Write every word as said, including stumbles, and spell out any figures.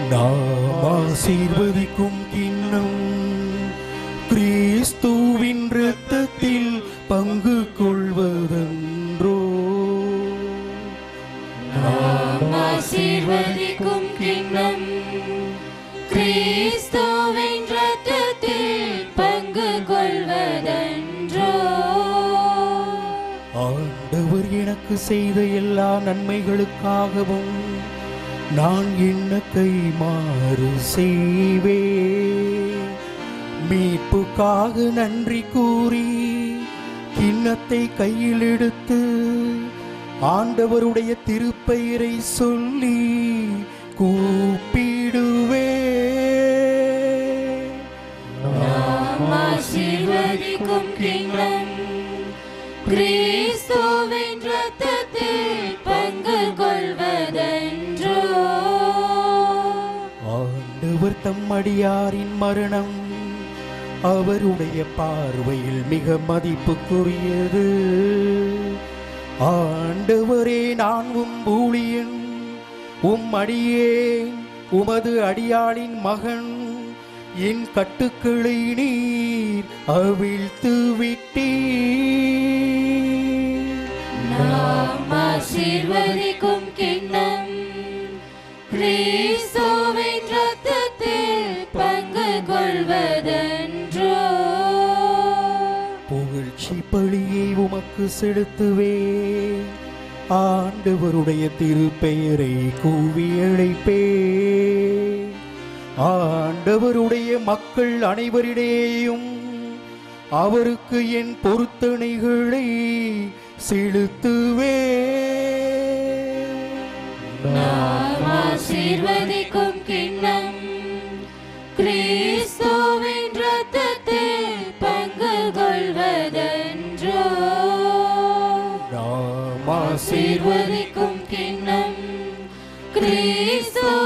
நாம் ஆசீர்வதிக்கும் கிண்ணம் கிறிஸ்துவின் இரத்தத்தில் பங்கு கொள்வதென்றோ. நாம் ஆசீர்வதிக்கும் கிண்ணம் கிறிஸ்துவின் இரத்தத்தில் பங்கு கொள்வதென்றோ. ஆண்டவர் எனக்கு செய்த எல்லா நன்மைகளுக்காகவும் நான் என்ன கைமாறு செய்வேன். மீட்புக்காக நன்றி கூறி கிண்ணத்தை கையில் எடுத்து ஆண்டவருடைய திருப்பெயரை சொல்லி கூப்பிடுவே. நாம் ஆசீர்வதிக்கும் கிண்ணம் கிறிஸ்துவின் இரத்தத்தில் பங்கு கொள்வதென்றோ. ஆண்டவர் தம் அடியாரின் மரணம் அவருடைய பார்வையில் மிக மதிப்புக்குரியது. ஆண்டவரே, நான் உம் ஊழியன், உம் அடியேன், உமது அடியாளின் மகன். என் கட்டுக்களை நீர் அவிழ்த்து விட்டீர். நாம் ஆசீர்வதிக்கும் கிண்ணம் கிறிஸ்துவின் இரத்தத்தில் பங்கு கொள்வதென்றோ. புகழ்ச்சி பலியை உமக்கு செலுத்துவேன். ஆண்டவருடைய திருப்பெயரை கூவி அழைப்பேன். ஆண்டவருடைய மக்கள் அனைவரிடையேயும் அவருக்கு என் பொருத்தனைகளை செலுத்துவேன். நாம் ஆசீர்வதிக்கும் கிண்ணம் கிறிஸ்துவின் இரத்தத்தில் பங்கு கொள்வதென்றோ. நாம் ஆசீர்வதிக்கும் கிண்ணம் கிறிஸ்து